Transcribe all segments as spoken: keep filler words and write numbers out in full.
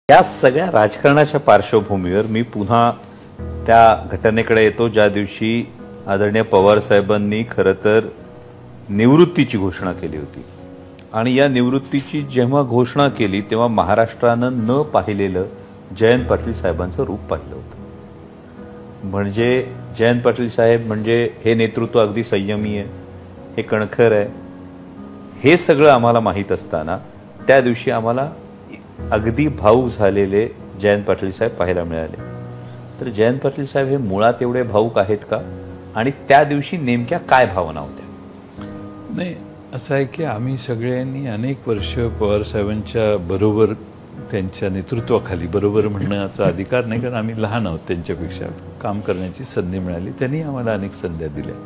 या सगळ्या राजकारणाच्या पार्श्वभूमीवर मी पुन्हा त्या घटनेकडे येतो ज्या दिवशी आदरणीय पवार साहेबांनी खरं तर निवृत्तीची घोषणा केली होती। आणि या निवृत्तीची जेव्हा घोषणा केली तेव्हा महाराष्ट्रानं न पाहिलेलं जयंत पाटील साहेबांचं रूप पाहिलं होतं। म्हणजे जयंत पाटील साहेब म्हणजे हे नेतृत्व अगदी संयमी आहे, हे कणखर आहे, हे सगळं आम्हाला माहीत असताना त्या दिवशी आम्हाला अगदी भावुक झालेले जयंत पाटील साहेब पाहायला मिळाले। तर जयंत पाटील साहेब हे मुळात एवढे भावुक आहेत का आणि त्या दिवशी नेमक्या काय भावना होत्या? नाही, असं आहे की आम्ही सगळ्यांनी अनेक वर्ष पवार साहेबांच्या बरोबर त्यांच्या नेतृत्वाखाली, बरोबर म्हणण्याचा अधिकार नाही कारण आम्ही लहान आहोत त्यांच्यापेक्षा, काम करण्याची संधी मिळाली, त्यांनी आम्हाला अनेक संध्या दिल्या।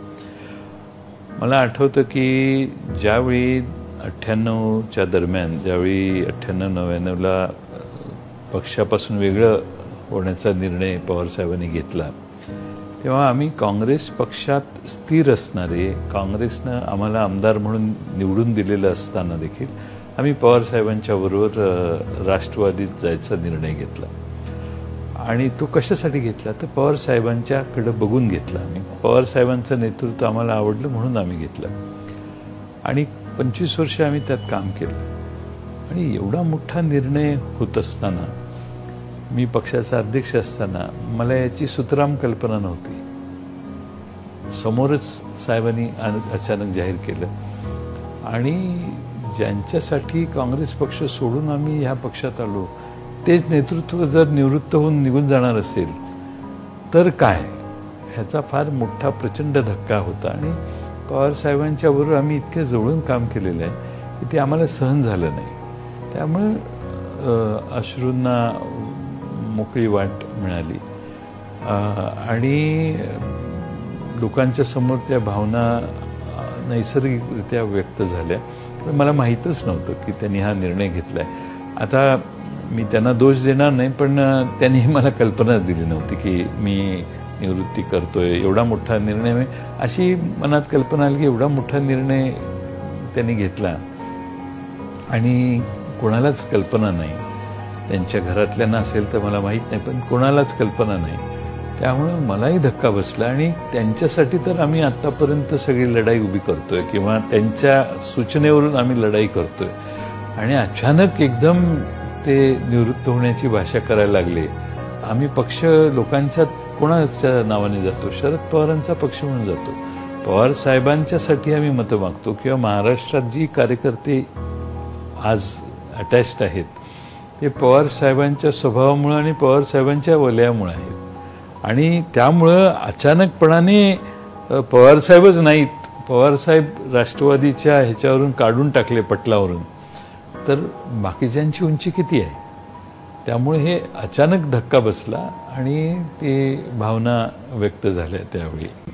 मला आठवतं की ज्यावेळी अठ्ठ्याण्णवच्या दरम्यान ज्यावेळी अठ्ठ्याण्णव नव्याण्णवला पक्षापासून वेगळं होण्याचा निर्णय पवार साहेबांनी घेतला तेव्हा आम्ही काँग्रेस पक्षात स्थिर असणारे, काँग्रेसनं आम्हाला आमदार म्हणून निवडून दिलेलं असताना देखील आम्ही पवार साहेबांच्या बरोबर राष्ट्रवादीत जायचा निर्णय घेतला। आणि तो कशासाठी घेतला तर पवार साहेबांच्याकडे बघून घेतला आम्ही। पवार साहेबांचं नेतृत्व आम्हाला आवडलं म्हणून आम्ही घेतलं आणि पंचवीस वर्ष आम्ही त्यात काम केलं। आणि एवढा मोठा निर्णय होत असताना, मी पक्षाचा अध्यक्ष असताना मला याची सुतराम कल्पना नव्हती। समोरच साहेबांनी अचानक जाहीर केलं आणि ज्यांच्यासाठी काँग्रेस पक्ष सोडून आम्ही ह्या पक्षात आलो तेच नेतृत्व जर निवृत्त होऊन निघून जाणार असेल तर काय, ह्याचा फार मोठा प्रचंड धक्का होता। आणि पवार साहेबांच्या बरोबर आम्ही इतके जवळून काम केलेलं आहे की ते आम्हाला सहन झालं नाही। त्यामुळे अश्रूंना मोकळी वाट मिळाली आणि लोकांच्या समोर त्या भावना नैसर्गिकरित्या व्यक्त झाल्या। पण मला माहीतच नव्हतं की त्यांनी हा निर्णय घेतला आहे। आता मी त्यांना दोष देणार नाही, पण त्यांनी मला कल्पना दिली नव्हती की मी निवृत्ती करतोय, एवढा मोठा निर्णय, अशी मनात कल्पना आली की एवढा मोठा निर्णय त्यांनी घेतला आणि कोणालाच कल्पना नाही, त्यांच्या घरातल्यांना असेल तर मला माहीत नाही, पण कोणालाच कल्पना नाही। त्यामुळं मलाही धक्का बसला आणि त्यांच्यासाठी तर आम्ही आत्तापर्यंत सगळी लढाई उभी करतोय किंवा त्यांच्या सूचनेवरून आम्ही लढाई करतोय आणि अचानक एकदम ते निवृत्त होण्याची भाषा करायला लागले। आम्ही पक्ष लोकांच्यात कोणाच्या नावाने जातो? शरद पवारांचा पक्ष म्हणून जातो। पवार साहेबांच्यासाठी आम्ही मतं मागतो किंवा महाराष्ट्रात जी कार्यकर्ते आज अटॅच्ड आहेत ते पवार साहेबांच्या स्वभावामुळे आणि पवार साहेबांच्या वलयामुळे आहेत। आणि त्यामुळं अचानकपणाने पवार साहेबच नाहीत, पवार साहेब राष्ट्रवादीच्या ह्याच्यावरून काढून टाकले पटलावरून, तर बाकीच्यांची उंची किती आहे? त्यामुळे हे अचानक धक्का बसला आणि ते भावना व्यक्त झाल्या त्यावेळी।